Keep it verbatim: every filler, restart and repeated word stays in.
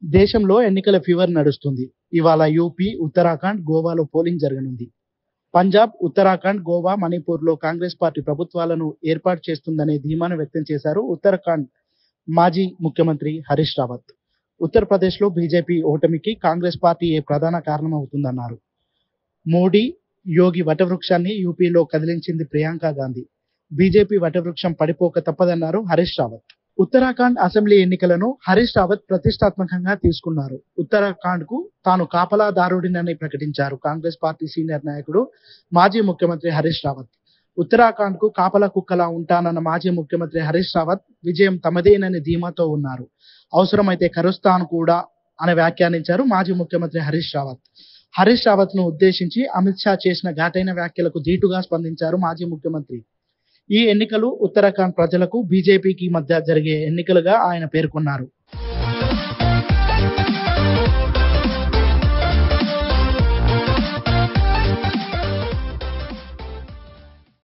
దేశంలో ఎన్నికల ఫీవర్ నడుస్తుంది. ఇవాళ యూపీ, ఉత్తరాఖండ్, గోవాలో పోలింగ్ జరగనుంది. పంజాబ్, ఉత్తరాఖండ్, గోవా, మణిపూర్‌లో కాంగ్రెస్ పార్టీ ప్రభుత్వాలను ఏర్పాటు చేస్తుందనే ధీమాను వ్యక్తం చేశారు ఉత్తరాఖండ్ మాజీ ముఖ్యమంత్రి హరీష్ రావత్. ఉత్తరప్రదేశ్‌లో బీజేపీ ఓటమికి కాంగ్రెస్ పార్టీయే ప్రధాన కారణమవుతుందన్నారు. మోడీ, యోగి వటవృక్షాన్ని యూపీలో కదిలించింది ప్రియాంక గాంధీ. బీజేపీ వటవృక్షం పడిపోక తప్పదన్నారు హరీష్ రావత్. ఉత్తరాఖండ్ అసెంబ్లీ ఎన్నికలను హరీష్ రావత్ ప్రతిష్టాత్మకంగా తీసుకున్నారు. ఉత్తరాఖండ్‌కు తాను కాపలాదారుడినని ప్రకటించారు కాంగ్రెస్ పార్టీ సీనియర్ నాయకుడు, మాజీ ముఖ్యమంత్రి హరీష్ రావత్. ఉత్తరాఖండ్‌కు కాపలా కుక్కలా ఉంటానన్న మాజీ ముఖ్యమంత్రి హరీష్ రావత్ విజయం తమదేనని ధీమాతో ఉన్నారు. అవసరమైతే కరుస్తాను కూడా అని వ్యాఖ్యానించారు మాజీ ముఖ్యమంత్రి హరీష్ రావత్. హరీష్ రావత్‌ను ఉద్దేశించి అమిత్ షా చేసిన ఘాటైన వ్యాఖ్యలకు ధీటుగా స్పందించారు మాజీ ముఖ్యమంత్రి. ఈ ఎన్నికలు ఉత్తరాఖండ్ ప్రజలకు, బీజేపీకి మధ్య జరిగే ఎన్నికలుగా ఆయన పేర్కొన్నారు.